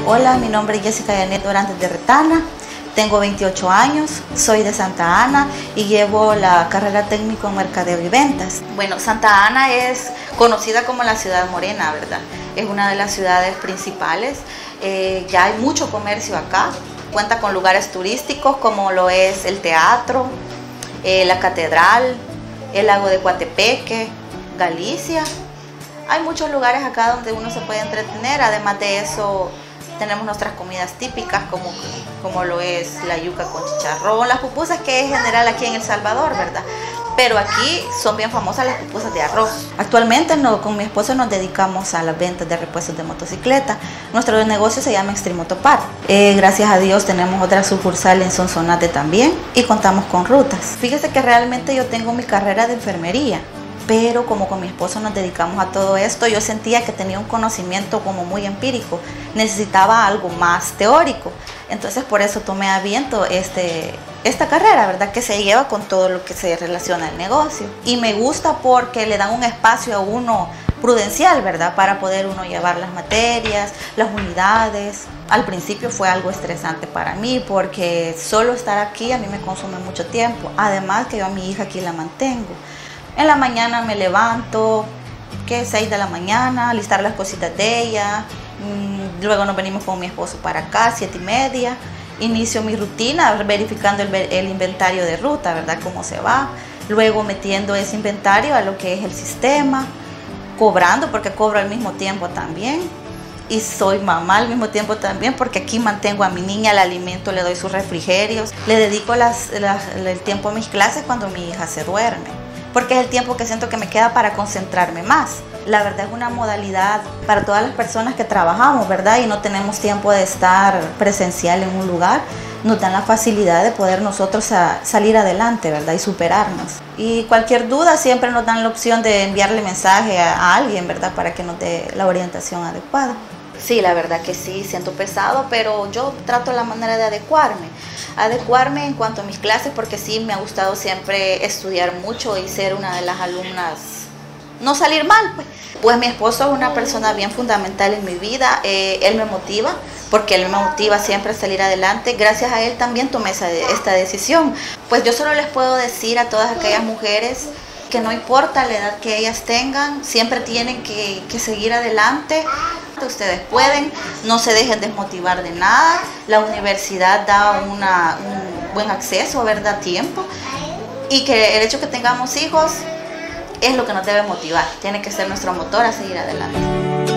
Hola, mi nombre es Jessica Yanet Dorantes de Retana, tengo 28 años, soy de Santa Ana y llevo la carrera técnico en mercadeo y ventas. Bueno, Santa Ana es conocida como la ciudad morena, ¿verdad? Es una de las ciudades principales, ya hay mucho comercio acá, cuenta con lugares turísticos como lo es el teatro, la catedral, el lago de Coatepeque, Galicia. Hay muchos lugares acá donde uno se puede entretener, además de eso tenemos nuestras comidas típicas como lo es la yuca con chicharrón, las pupusas que es general aquí en El Salvador, ¿verdad? Pero aquí son bien famosas las pupusas de arroz. Actualmente con mi esposo nos dedicamos a las ventas de repuestos de motocicleta. Nuestro negocio se llama Extreme Motopar. Gracias a Dios tenemos otra sucursal en Sonsonate también y contamos con rutas. Fíjese que realmente yo tengo mi carrera de enfermería, pero como con mi esposo nos dedicamos a todo esto, yo sentía que tenía un conocimiento como muy empírico, necesitaba algo más teórico, entonces por eso tomé a viento esta carrera, ¿verdad? Que se lleva con todo lo que se relaciona al negocio, y me gusta porque le dan un espacio a uno prudencial, ¿verdad? Para poder uno llevar las materias, las unidades. Al principio fue algo estresante para mí porque solo estar aquí a mí me consume mucho tiempo, además que yo a mi hija aquí la mantengo. En la mañana me levanto, 6 de la mañana, alistar las cositas de ella. Luego nos venimos con mi esposo para acá, 7:30. Inicio mi rutina verificando el inventario de ruta, ¿verdad? Cómo se va. Luego metiendo ese inventario a lo que es el sistema. Cobrando, porque cobro al mismo tiempo también. Y soy mamá al mismo tiempo también, porque aquí mantengo a mi niña, la alimento, le doy sus refrigerios. Le dedico el tiempo a mis clases cuando mi hija se duerme, porque es el tiempo que siento que me queda para concentrarme más. La verdad es una modalidad para todas las personas que trabajamos, ¿verdad? Y no tenemos tiempo de estar presencial en un lugar. Nos dan la facilidad de poder nosotros salir adelante, ¿verdad? Y superarnos. Y cualquier duda siempre nos dan la opción de enviarle mensaje a alguien, ¿verdad? Para que nos dé la orientación adecuada. Sí, la verdad que sí, siento pesado, pero yo trato la manera de adecuarme en cuanto a mis clases, porque sí me ha gustado siempre estudiar mucho y ser una de las alumnas, no salir mal, pues mi esposo es una persona bien fundamental en mi vida. Él me motiva, porque él me motiva siempre a salir adelante. Gracias a él también tomé esta decisión. Pues yo solo les puedo decir a todas aquellas mujeres que no importa la edad que ellas tengan, siempre tienen que seguir adelante. Ustedes pueden, no se dejen desmotivar de nada. La universidad da un buen acceso, ¿verdad? Tiempo. Y que el hecho que tengamos hijos es lo que nos debe motivar. Tiene que ser nuestro motor a seguir adelante.